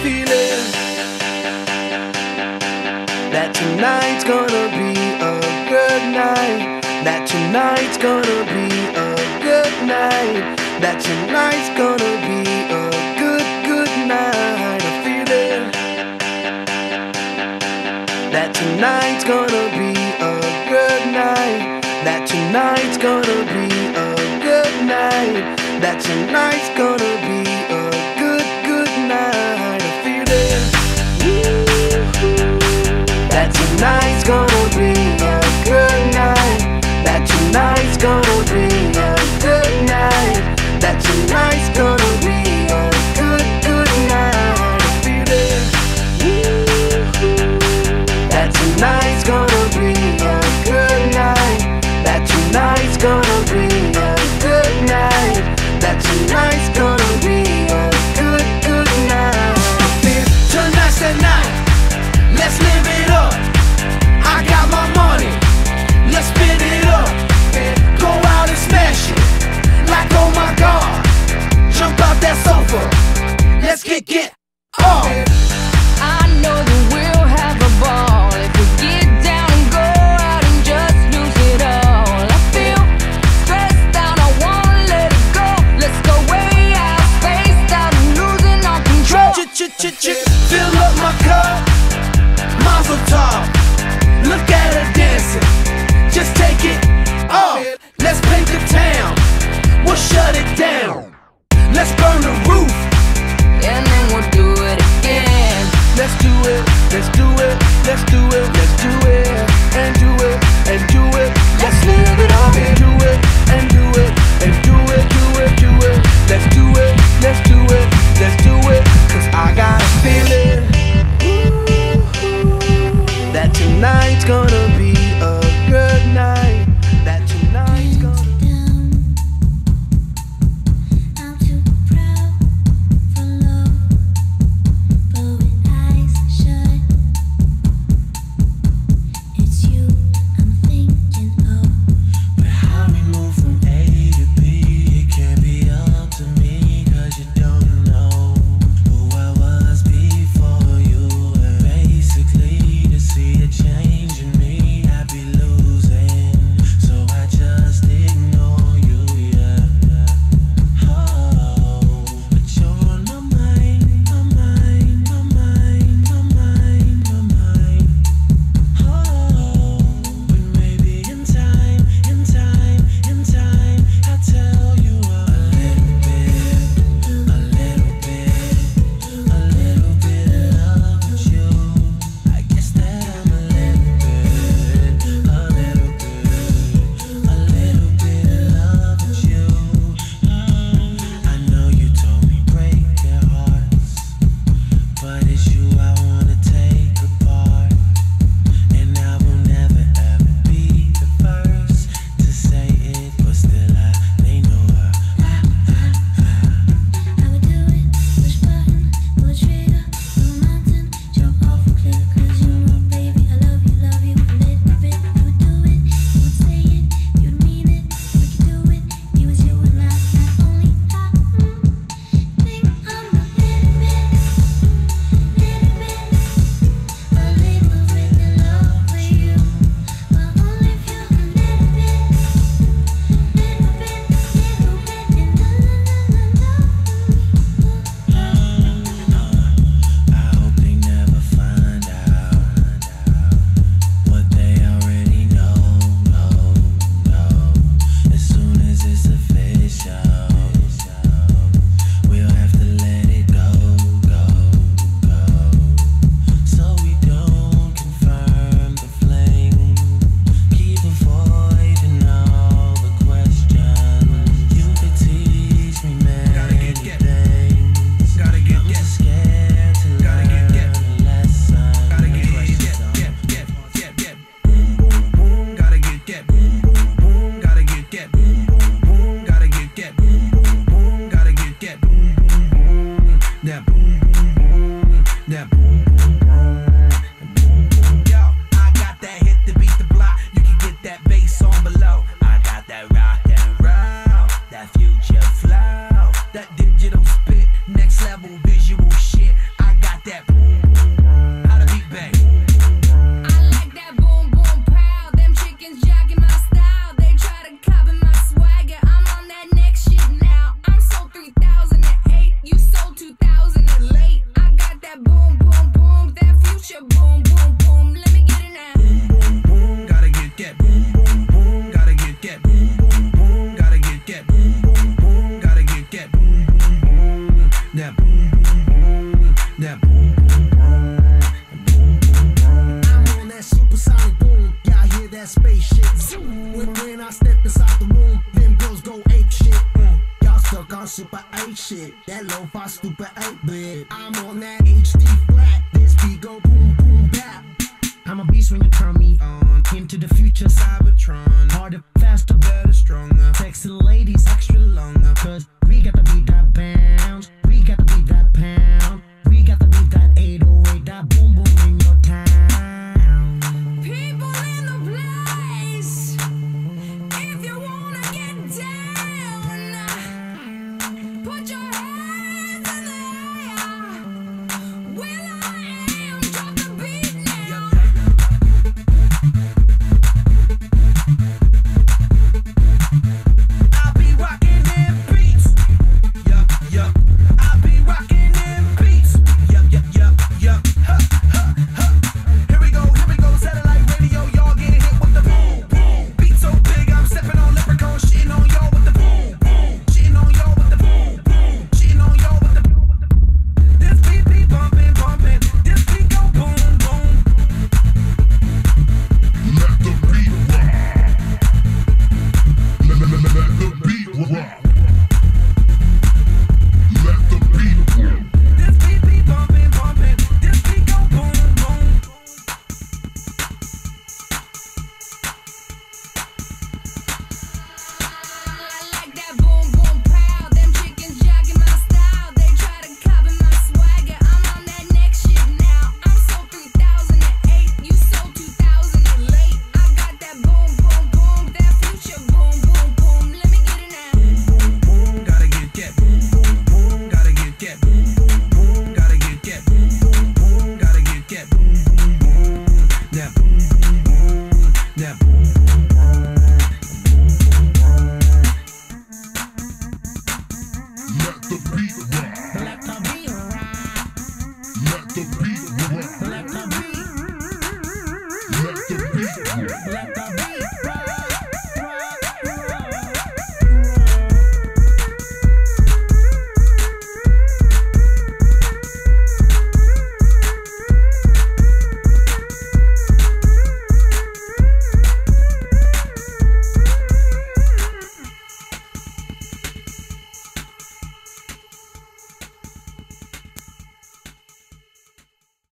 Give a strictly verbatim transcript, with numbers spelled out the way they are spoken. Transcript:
feeling that tonight's gonna be a good night. That tonight's gonna be a good night. That tonight's gonna be a good, good night. I feel it. That tonight's gonna be a good night. That tonight's gonna be a good night. That tonight's gonna be a good, good night. I feel it. That tonight's gonna be a good night. That tonight's gonna be a good night. That tonight's gonna be a good, good night. I feel it. That tonight's gonna be a good night. That tonight's gonna be a good night. That tonight's gonna be a good, good night. I feel tonight's the night. Let's live it up. I got my money. Let's spin it up. Go out and smash it. Like oh my God. Jump out that sofa. Let's get get up. I know that we'll have a ball if we get down and go out and just lose it all. I feel stressed out, I wanna let it go. Let's go way out, spaced out and losing our control. Ch-ch-ch-ch, fill up my cup. Mazel tov. Look at her dancing. Just take it off. Let's paint the town. We'll shut it down. Let's burn the roof. And then we'll do it again. Let's do it, let's do it, let's do it, let's do it, and do it, and do it. Let's live it up and do it, and do it, and do it, do it, do it. Let's do it, let's do it, let's do it. Cause I got a feeling that tonight's gonna be a good night. That tonight's gonna I'm too proud for love, but with eyes shut, it's you I'm thinking of. But how we move from A to B, it can't be up to me, cause you don't know who I was before you. And basically, to see a change in me, I'd be losing, so I just ignore you, yeah. Oh, but you're on my mind, my mind, my mind, my mind, my mind. Oh, but maybe in time, in time, in time, I'll tell you a little bit, a little bit, a little bit of love with you. I guess that I'm a little bit, a little bit, a little bit of love with you. I know you told me break their hearts, but it's you I wanna take apart. And I will never ever be the first to say it, but still I may know her. I would do it, push button, pull a trigger, no mountain, jump off a cliff, cause you know, baby, I love you, love you a little bit. You would do it, you would say it, you'd mean it, we could do it, you was you and I, not only I mm, think I'm a little bit, little bit, a little bit in love with you. Well, only if you're a little bit, little bit, little bit in I hope they never find out what they already know, know, know. As soon as it's official, we'll have to let it go, go, go. So we don't confirm the fling, keep avoiding all the questions. You could teach me many things. gotta get I'm just scared to learn a lesson. Gotta get get get get get get boom boom boom. Gotta get get boom boom boom. Gotta get get boom boom boom. Gotta get get boom boom boom. Gotta get get boom boom boom. That boom boom boom. That boom boom boom. Boom boom. Yo, I got that hit to beat the block. You can get that bass on below. I got that rock and roll, that future flow, that digital spit, next level visual shit. I got ass spaceship. When, when I step inside the room, them girls go ape shit. Mm. Y'all stuck on super eight shit. That lo-fi stupid eight bit. I'm on that H D flat. This beat go boom boom bap. I'm a beast when you turn me on. Into the future, Cybertron. Harder, faster, better, stronger. Sexy ladies, extra longer. Cause we got to beat that bounce. We got to beat that pound. We got to beat that eight oh eight. That boom boom in your town. People in the place, if you wanna get down, put your hands in the air. Will I am, drop the beat now. I'll be rocking them beats. Yup, yup. I'll be rocking them beats. Yup, yup, yup, yup. Ha, ha, ha. Here we go, here we go. Satellite radio, y'all getting hit with the boom, boom. Beat so big, I'm stepping on leprechaun, shitting on y'all with the boom, boom. Shitting on y'all with the boom, boom. Shitting on y'all with the boom, with the boom. This beat be bumping, bumping. This beat go boom, boom. Let the beat rock. Let, let, let, let the beat rock. Let the beat rock. This beat be bumping, bumping. This beat go boom, boom. I like that boom boom pow. Them chickens jogging my style. They try to copy my swagger. I'm on that next shit now. I'm so three thousand eight. You so two thousand late. I got that boom boom boom. That future boom boom boom. Let me get it now. Boom, boom, gotta get that. Boom, boom, boom, gotta get that. Boom, boom, boom, gotta get that. Boom, boom, boom, gotta get that. Boom, boom, boom, that boom, boom, boom, that boom, boom, boom, boom, boom, boom. Let the beat rock.